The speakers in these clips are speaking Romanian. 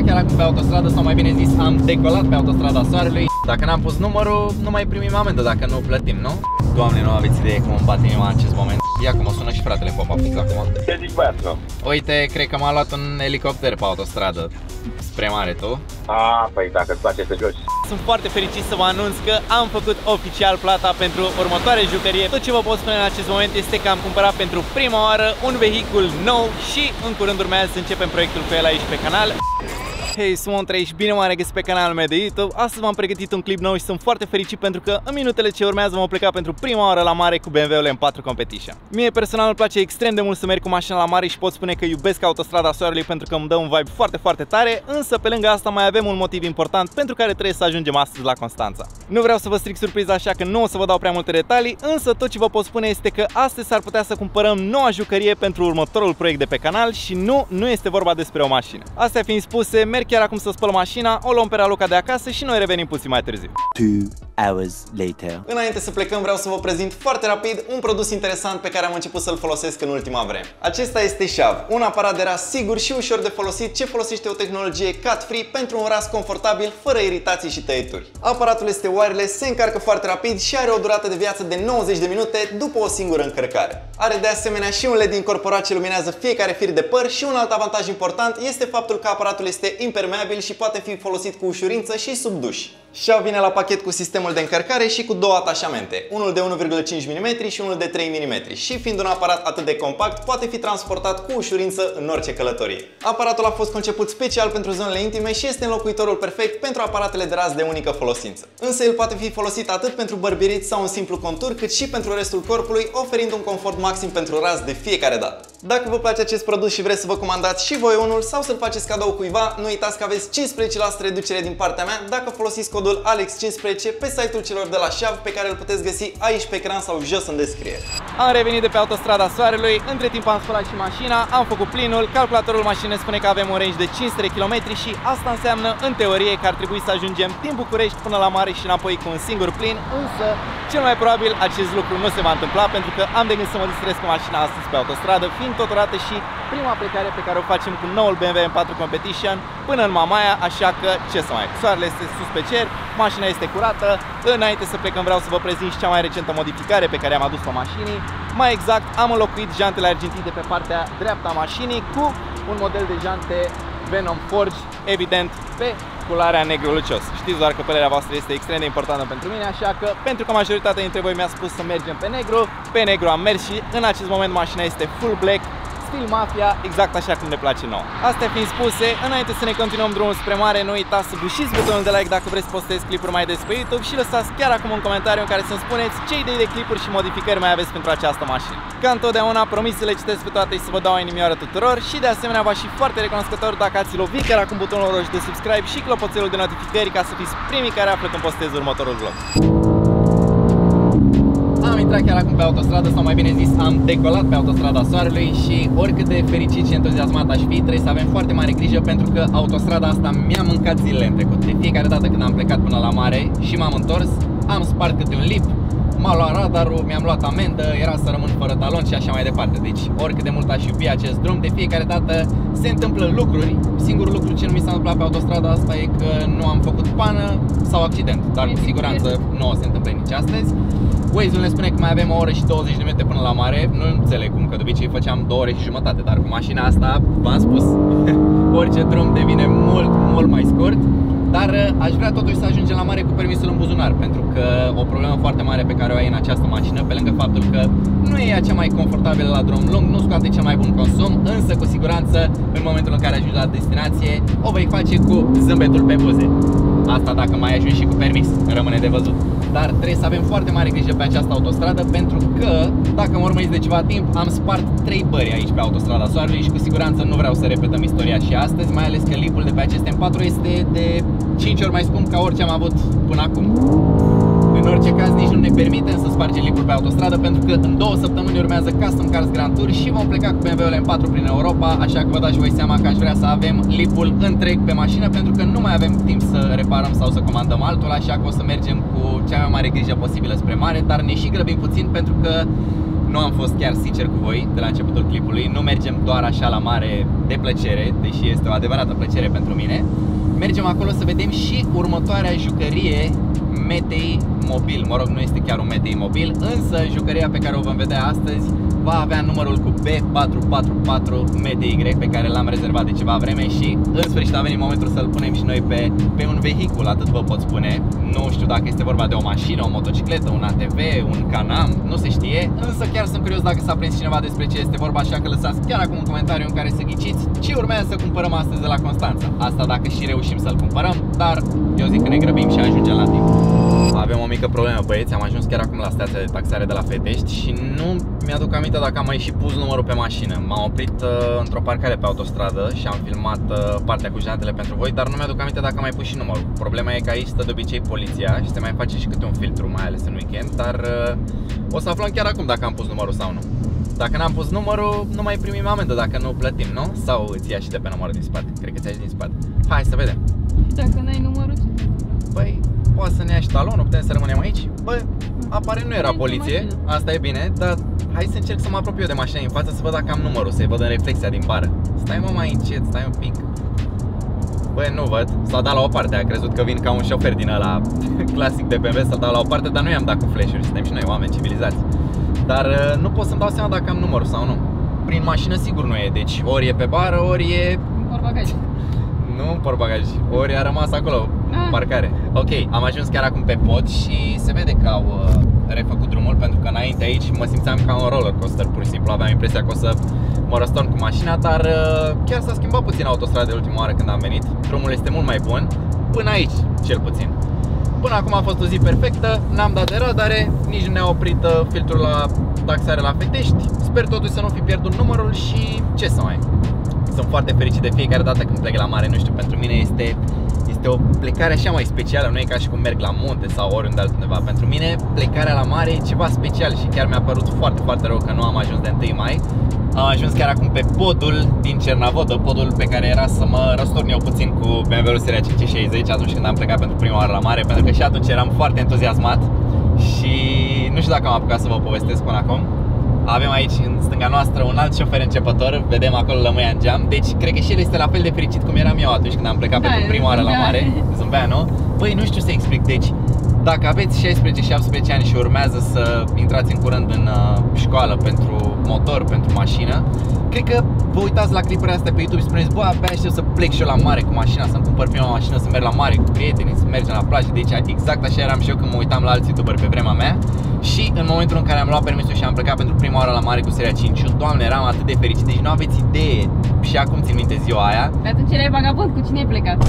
intrat chiar acum pe autostradă, sau mai bine zis, am decolat pe autostrada Soarelui. Dacă n-am pus numărul, nu mai primim amendă dacă nu plătim, nu? Doamne, nu aveți idee cum îmi bate inima în acest moment. Ia cum o sună și fratele Popa fix acum. Ce zic, băiat, nu? Uite, cred că m-a luat un elicopter pe autostradă spre mare, tu? Păi dacă îți place să joci. Sunt foarte fericit să vă anunț că am făcut oficial plata pentru următoarea jucărie. Tot ce vă pot spune în acest moment este că am cumpărat pentru prima oară un vehicul nou și în curând urmează să începem proiectul cu el aici pe canal. Hei, sunt Trei și bine m-am regăsit pe canalul meu de YouTube. Astăzi v-am pregătit un clip nou și sunt foarte fericit pentru că în minutele ce urmează vom pleca pentru prima oară la mare cu BMW-ul M4 Competition. Mie personal îmi place extrem de mult să merg cu mașina la mare și pot spune că iubesc autostrada Soarelui pentru că îmi dă un vibe foarte, foarte tare, însă pe lângă asta mai avem un motiv important pentru care trebuie să ajungem astăzi la Constanța. Nu vreau să vă stric surpriza, așa că nu o să vă dau prea multe detalii, însă tot ce vă pot spune este că astăzi s-ar putea să cumpărăm noua jucărie pentru următorul proiect de pe canal și nu este vorba despre o mașină. Astea fiind spuse, merg chiar acum să spăl mașina, o luăm pe Raluca de acasă și noi revenim puțin mai târziu. 2 hours later. Înainte să plecăm, vreau să vă prezint foarte rapid un produs interesant pe care am început să-l folosesc în ultima vreme. Acesta este Shav, un aparat de ras sigur și ușor de folosit ce folosește o tehnologie cut-free pentru un ras confortabil, fără iritații și tăieturi. Aparatul este wireless, se încarcă foarte rapid și are o durată de viață de 90 de minute după o singură încărcare. Are de asemenea și un LED incorporat ce luminează fiecare fir de păr și un alt avantaj important este faptul că aparatul este impermeabil și poate fi folosit cu ușurință și sub duș. Shav vine la pachet cu sistemul de încărcare și cu două atașamente, unul de 1,5 mm și unul de 3 mm și fiind un aparat atât de compact, poate fi transportat cu ușurință în orice călătorie. Aparatul a fost conceput special pentru zonele intime și este înlocuitorul perfect pentru aparatele de ras de unică folosință. Însă el poate fi folosit atât pentru bărbierit sau un simplu contur, cât și pentru restul corpului, oferind un confort maxim pentru ras de fiecare dată. Dacă vă place acest produs și vreți să vă comandați și voi unul sau să-l faceți cadou cuiva, nu uitați că aveți 15% reducere din partea mea dacă folosiți codul ALEX15 pe site-ul celor de la Shav, pe care îl puteți găsi aici pe ecran sau jos în descriere. Am revenit de pe autostrada Soarelui, între timp am spălat și mașina, am făcut plinul, calculatorul mașinii spune că avem un range de 500 km și asta înseamnă, în teorie, că ar trebui să ajungem din București până la mare și înapoi cu un singur plin, însă cel mai probabil acest lucru nu se va întâmpla pentru că am de gând să mă distrez cu mașina astăzi pe autostradă, fiind totodată și prima plecare pe care o facem cu noul BMW M4 Competition până în Mamaia, așa că ce să mai, soarele este sus pe cer, mașina este curată. Înainte să plecăm vreau să vă prezint și cea mai recentă modificare pe care am adus-o mașinii. Mai exact, am înlocuit jantele argintii de pe partea dreaptă a mașinii cu un model de jante Venom Forge, evident pe culoarea negru lucios. Știți doar că părerea voastră este extrem de importantă pentru mine, așa că pentru că majoritatea dintre voi mi-a spus să mergem pe negru am mers și în acest moment mașina este full black, stil mafia, exact așa cum ne place nouă. Astea fiind spuse, înainte să ne continuăm drumul spre mare, nu uitați să bușiți butonul de like dacă vreți să postez clipuri mai des pe YouTube și lăsați chiar acum un comentariu în care să-mi spuneți ce idei de clipuri și modificări mai aveți pentru această mașină. Ca întotdeauna, promit să le citesc pe toate și să vă dau o inimioară tuturor și de asemenea v-aș fi foarte recunoscător dacă ați lovit chiar acum butonul roșu de subscribe și clopoțelul de notificări ca să fiți primii care află când postez următorul vlog. Am intrat chiar acum pe autostradă, sau mai bine zis, am decolat pe autostrada Soarelui și oricât de fericit și entuziasmat aș fi, trebuie să avem foarte mare grijă pentru că autostrada asta mi-a mâncat zilele în trecut. De fiecare dată când am plecat până la mare și m-am întors, am spart câte un lip, m-a luat radarul, mi-am luat amendă, era să rămân fără talon și așa mai departe. Deci oricât de mult aș iubi acest drum, de fiecare dată se întâmplă lucruri. Singurul lucru ce nu mi s-a întâmplat pe autostrada asta e că nu am făcut pană sau accident, dar cu siguranță nu o se întâmple nici astăzi. Waze-ul ne spune că mai avem o oră și 20 de minute până la mare. Nu înțeleg cum, că de obicei făceam 2 ore și jumătate, dar cu mașina asta, v-am spus, orice drum devine mult mai scurt. Dar aș vrea totuși să ajungem la mare cu permisul în buzunar, pentru că o problemă foarte mare pe care o ai în această mașină, pe lângă faptul că nu e ea cea mai confortabilă la drum lung, nu scoate cel mai bun consum, însă cu siguranță în momentul în care ajungi la destinație o vei face cu zâmbetul pe buze. Asta dacă mai ajungi și cu permis, rămâne de văzut. Dar trebuie să avem foarte mare grijă pe această autostradă pentru că, dacă mă urmăriți de ceva timp, am spart 3 bări aici pe autostrada Soarelui și cu siguranță nu vreau să repetăm istoria și astăzi, mai ales că lipul de pe acest M4 este de 5 ori mai scump ca orice am avut până acum. În orice caz, nici nu ne permitem să spargem lipul pe autostradă pentru că în 2 săptămâni urmează Custom Cars Grand Tour și vom pleca cu BMW-ul M4 prin Europa, așa că vă dați voi seama că aș vrea să avem lipul întreg pe mașină pentru că nu mai avem timp să reparăm sau să comandăm altul, așa că o să mergem cu cea mai mare grijă posibilă spre mare, dar ne și grăbim puțin pentru că nu am fost chiar sincer cu voi de la începutul clipului. Nu mergem doar așa la mare de plăcere, deși este o adevărată plăcere pentru mine. Mergem acolo să vedem și următoarea jucărie Metei Mobil. Mă rog, nu este chiar un Metei Mobil, însă jucăria pe care o vom vedea astăzi va avea numărul cu B444 MTY pe care l-am rezervat de ceva vreme și în sfârșit a venit momentul să-l punem și noi pe un vehicul, atât vă pot spune. Nu știu dacă este vorba de o mașină, o motocicletă, un ATV, un Can-Am, nu se știe, însă chiar sunt curios dacă s-a prins cineva despre ce este vorba, așa că lăsați chiar acum un comentariu în care să ghiciți ce urmează să cumpărăm astăzi de la Constanța. Asta dacă și reușim să-l cumpărăm, dar eu zic că ne grăbim și ajungem la timp. Avem o mică problemă, băieți, am ajuns chiar acum la stația de taxare de la Fetești și nu mi-aduc aminte dacă am mai și pus numărul pe mașină. M-am oprit într-o parcare pe autostradă și am filmat partea cu jantele pentru voi, dar nu mi-aduc aminte dacă am mai pus și numărul. Problema e că aici stă de obicei poliția și se mai face și câte un filtru, mai ales în weekend, dar o să aflăm chiar acum dacă am pus numărul sau nu. Dacă n-am pus numărul, nu mai primim amendă dacă nu plătim, nu? Sau îți ia și de pe numărul din spate? Cred că ți-ai din spate. Hai să vedem. Și dacă n-ai numărul, ce? Păi, poate să ne ia și talonul, putem să rămânem aici? Bă, apare nu era poliție, asta e bine, dar hai să încerc să mă apropiu de mașina din față să văd dacă am numărul, să-i văd în reflexia din bară. Stai mă mai încet, stai un pic. Bă, nu văd, s-a dat la o parte, a crezut că vin ca un șofer din ăla clasic de BMW să-l dau la o parte, dar nu i-am dat cu flash-uri, suntem și noi oameni civilizați. Dar nu pot să-mi dau seama dacă am numărul sau nu. Prin mașină sigur nu e, deci ori e pe bară, ori e... În portbagaj. Nu în portbagaj, ori a rămas acolo, parcare. Ok, am ajuns chiar acum pe pod și se vede că au refăcut drumul, pentru că înainte aici mă simțeam ca un roller coaster, pur și simplu aveam impresia că o să mă răstorn cu mașina, dar chiar s-a schimbat puțin autostrada de ultima oară când am venit. Drumul este mult mai bun, până aici cel puțin. Până acum a fost o zi perfectă, n-am dat de radare, nici nu ne-a oprit filtrul la taxare la Fetești. Sper totuși să nu fi pierdut numărul și ce să mai... Sunt foarte fericit de fiecare dată când plec la mare, nu știu, pentru mine este o plecare așa mai specială, nu e ca și cum merg la munte sau oriunde altundeva. Pentru mine plecarea la mare e ceva special și chiar mi-a părut foarte, foarte rău că nu am ajuns de 1 mai. Am ajuns chiar acum pe podul din Cernavodă, podul pe care era să mă răstorn eu puțin cu BMW-ul seria 560 atunci când am plecat pentru prima oară la mare, pentru că și atunci eram foarte entuziasmat și nu știu dacă am apucat să vă povestesc până acum. Avem aici în stânga noastră un alt șofer începător, vedem acolo lămâia în geam, deci cred că și el este la fel de fericit cum eram eu atunci când am plecat pentru prima oară la mare. Zâmbea, nu? Băi, nu știu să explic, deci dacă aveți 16-17 ani și urmează să intrați în curând în școală pentru motor, pentru mașină, cred că vă uitați la clipurile astea pe YouTube și spuneți, bă, abia aștept să plec și eu la mare cu mașina, să-mi cumpăr prima mașină, să merg la mare cu prietenii, să mergem la plajă. Deci exact așa eram și eu când mă uitam la alți youtuberi pe vremea mea. Și în momentul în care am luat permisul și am plecat pentru prima oară la mare cu seria 5, Doamne, eram atât de fericit, deci nu aveți idee. Și acum țin minte ziua aia. Dar atunci erai vagabond, cu cine ai plecat?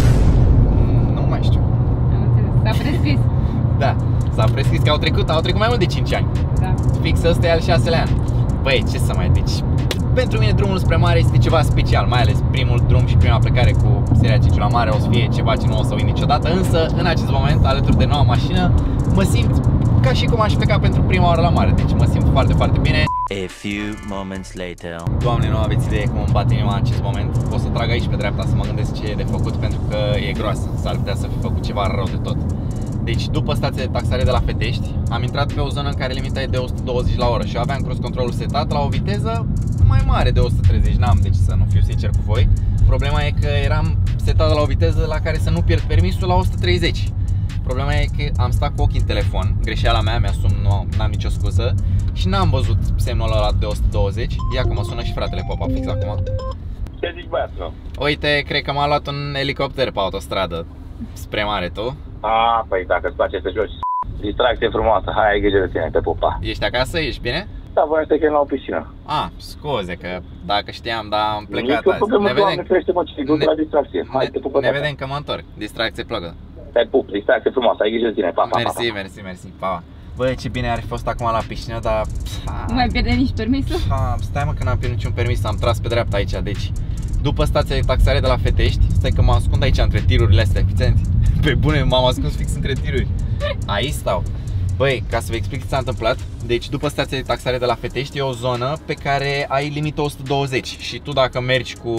Nu mai știu. Am înțeles, s-a prescris. Da, s-a prescris că au trecut mai mult de 5 ani. Da. Fix ăsta e al 6-lea an. Băi, ce să mai, deci pentru mine drumul spre mare este ceva special, mai ales primul drum și prima plecare cu seria 5 la mare o să fie ceva ce nu o să uit niciodată, însă în acest moment, alături de noua mașină, mă simt ca și cum aș pleca pentru prima oară la mare, deci mă simt foarte, foarte bine. A few moments later. Doamne, nu aveți idee cum îmi bate inima în acest moment. O să trag aici pe dreapta să mă gândesc ce e de făcut, pentru că e groasă, s-ar putea să fi făcut ceva rău de tot. Deci după stația de taxare de la Fetești, am intrat pe o zonă în care limita e de 120 la oră și eu aveam cruise controlul setat la o viteză mai mare de 130, n-am deci să nu fiu sincer cu voi. Problema e că eram setat la o viteză la care să nu pierd permisul la 130. Problema e că am stat cu ochii în telefon, greșeala mea, mi-asum, n-am nicio scuză și n-am văzut semnul ăla de 120. Ia că mă sună și fratele Popa fix acum. Ce zici, băiatul? Uite, cred că m-a luat un elicopter pe autostradă spre mare, tu? Păi dacă îți place să joci distracție frumoasă, hai, ai grijă de tine, te pupa. Ești acasă? Ești bine? Da, voiam să te chem la o piscină. Scuze că dacă știam, dar am plecat azi. Ne vedem. La distracție. Hai, te pupă. Ne vedem că mă întorc. Distracție plăcă. Te pup, distracție frumoasă, ai grijă de tine. Pa, pa, Mersi, pa. Băi, ce bine ar fi fost acum la piscină, dar... Nu mai pierde nici permisul? Stai mă că n-am pierdut niciun permis, am tras pe dreapta aici, deci... După stația de taxare de la Fetești, stai că mă ascund aici între tirurile astea, fiți atenți. Pe bune, m-am ascuns fix între tiruri. Aici stau. Băi, ca să vă explic ce s-a întâmplat, deci după stația de taxare de la Fetești e o zonă pe care ai limită 120 și tu dacă mergi cu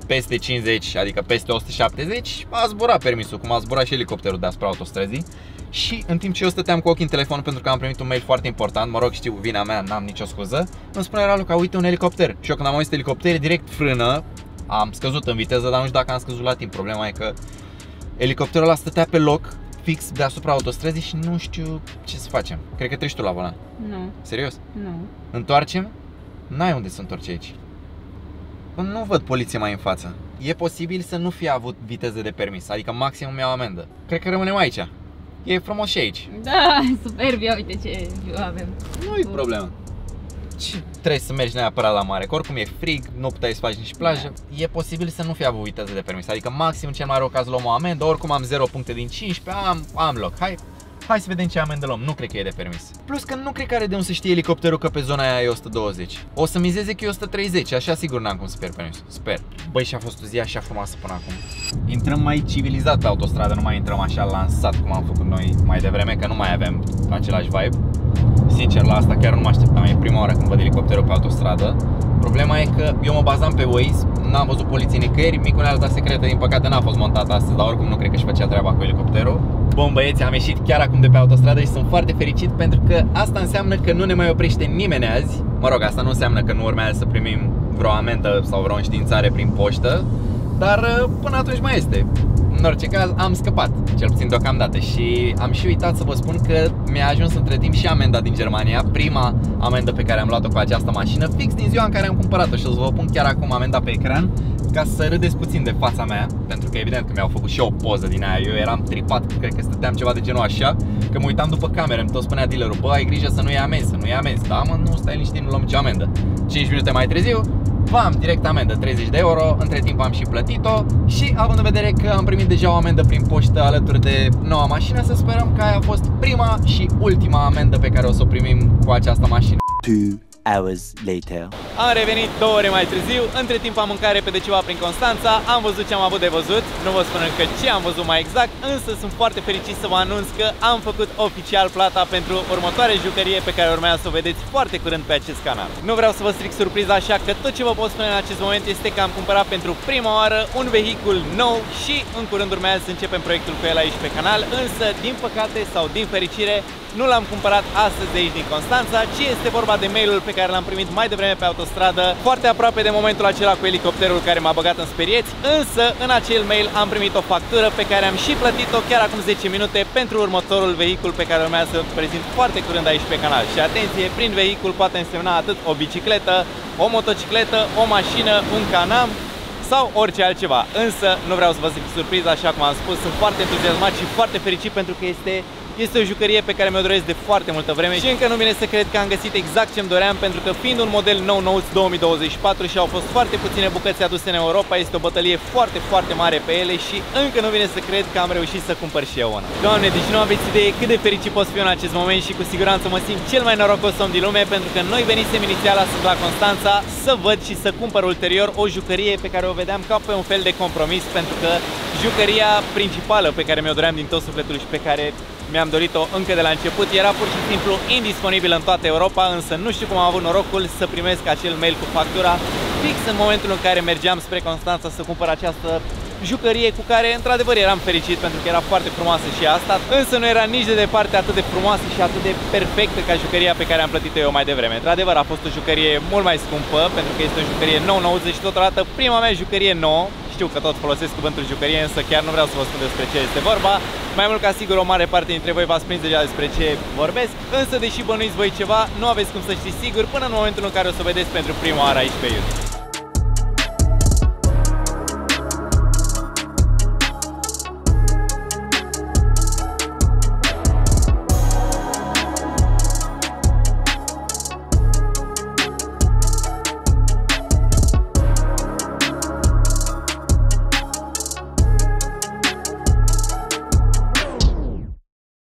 peste 50, adică peste 170, a zburat permisul, cum a zburat și elicopterul deasupra autostrăzii. Și în timp ce eu stăteam cu ochii în telefon pentru că am primit un mail foarte important, mă rog, știu, vina mea, n-am nicio scuză, îmi spune Raluca, uite un elicopter. Și eu când am auzit elicopter, direct frână, am scăzut în viteză, dar nu știu dacă am scăzut la timp. Problema e că elicopterul ăla stătea pe loc, fix deasupra autostrăzii și nu știu ce să facem. Cred că treci tu la volan. Nu. Serios? Nu. Întoarcem? N-ai unde să întorci aici. Nu văd poliție mai în față. E posibil să nu fie avut viteză de permis, adică maxim îmi iau amendă. Cred că rămânem aici. E frumos și aici. Da, superb, ia uite ce avem. Nu-i problemă. Ce trebuie să mergi neapărat la mare, că oricum e frig, nu puteai să faci nici plajă. E posibil să nu fie avut viteză de permis, adică maxim în cel mai rău caz luăm o amendă, oricum am 0 puncte din 15, am loc. Hai să vedem ce amendă luăm, nu cred că e de permis. Plus că nu cred că are de unde să știe elicopterul că pe zona aia e 120. O să mizeze că e 130, așa sigur n-am cum să pierd permisul. Sper. Băi, și a fost o zi așa frumoasă până acum. Intrăm mai civilizat pe autostradă, nu mai intrăm așa lansat cum am făcut noi mai devreme, că nu mai avem același vibe. Sincer, la asta chiar nu mă așteptam, e prima oară când văd elicopterul pe autostradă. Problema e că eu mă bazam pe Waze, n-am văzut poliție nicăieri, mic unealta secretă din păcate n-a fost montată astăzi, dar oricum nu cred că își făcea treaba cu elicopterul. Bun băieți, am ieșit chiar acum de pe autostradă și sunt foarte fericit pentru că asta înseamnă că nu ne mai oprește nimeni azi. Mă rog, asta nu înseamnă că nu urmează să primim vreo amendă sau vreo înștiințare prin poștă, dar până atunci mai este. În orice caz, am scăpat, cel puțin deocamdată, și am și uitat să vă spun că mi-a ajuns între timp și amenda din Germania, prima amendă pe care am luat-o cu această mașină, fix din ziua în care am cumpărat-o, și o să vă pun chiar acum amenda pe ecran, ca să râdeți puțin de fața mea, pentru că evident că mi-au făcut și o poză din aia, eu eram tripat, cred că stăteam ceva de genul așa, că mă uitam după cameră, îmi tot spunea dealerul, bă, ai grijă să nu iei amenzi, să nu iei amenzi, da mă, nu, stai liniștit, nu luăm nicio amendă. 5 minute mai târziu, bam, direct amendă, 30 de euro, între timp am și plătit-o și având în vedere că am primit deja o amendă prin poștă alături de noua mașină, să sperăm că aia a fost prima și ultima amendă pe care o să o primim cu această mașină. 2 hours later. Am revenit 2 ore mai târziu, între timp am mâncat repede ceva prin Constanța, am văzut ce am avut de văzut, nu vă spun încă ce am văzut mai exact, însă sunt foarte fericit să vă anunț că am făcut oficial plata pentru următoarea jucărie pe care urmează să o vedeți foarte curând pe acest canal. Nu vreau să vă stric surpriza, așa că tot ce vă pot spune în acest moment este că am cumpărat pentru prima oară un vehicul nou și în curând urmează să începem proiectul cu el aici pe canal, însă din păcate sau din fericire nu l-am cumpărat astăzi de aici din Constanța, ci este vorba de mailul pe care l-am primit mai devreme pe autostradă, foarte aproape de momentul acela cu elicopterul care m-a băgat în sperieți, însă în acel mail am primit o factură pe care am și plătit-o chiar acum 10 minute pentru următorul vehicul pe care urmează să prezint foarte curând aici pe canal. Și atenție, prin vehicul poate însemna atât o bicicletă, o motocicletă, o mașină, un Can-Am sau orice altceva. Însă nu vreau să vă zic surpriză, așa cum am spus, sunt foarte entuziasmat și foarte fericit pentru că este o jucărie pe care mi-o doresc de foarte multă vreme și încă nu vine să cred că am găsit exact ce-mi doream, pentru că fiind un model nou nouț 2024 și au fost foarte puține bucăți aduse în Europa, este o bătălie foarte, foarte mare pe ele și încă nu vine să cred că am reușit să cumpăr și eu una. Doamne, deci nu aveți idee cât de fericit pot fi eu în acest moment și cu siguranță mă simt cel mai norocos om din lume, pentru că noi venisem inițial astăzi la Constanța să văd și să cumpăr ulterior o jucărie pe care o vedeam ca pe un fel de compromis, pentru că jucăria principală pe care mi-o doream din tot sufletul și pe care mi-am dorit-o încă de la început era pur și simplu indisponibilă în toată Europa, însă nu știu cum am avut norocul să primesc acel mail cu factura fix în momentul în care mergeam spre Constanța să cumpăr această jucărie cu care într-adevăr eram fericit pentru că era foarte frumoasă și asta, însă nu era nici de departe atât de frumoasă și atât de perfectă ca jucăria pe care am plătit-o eu mai devreme. Într-adevăr a fost o jucărie mult mai scumpă pentru că este o jucărie nouă și totodată prima mea jucărie nouă. Știu că tot folosesc cuvântul jucărie, însă chiar nu vreau să vă spun despre ce este vorba. Mai mult ca sigur o mare parte dintre voi v-ați prins deja despre ce vorbesc, însă deși bănuiți voi ceva, nu aveți cum să știți sigur până în momentul în care o să o vedeți pentru prima oară aici pe YouTube.